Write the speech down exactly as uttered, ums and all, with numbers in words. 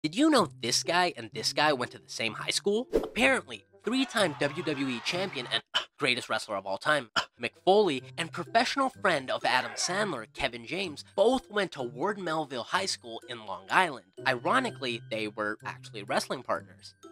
Did you know this guy and this guy went to the same high school? Apparently, three-time W W E Champion and uh, greatest wrestler of all time, uh, Mick Foley, and professional friend of Adam Sandler, Kevin James, both went to Ward Melville High School in Long Island. Ironically, they were actually wrestling partners.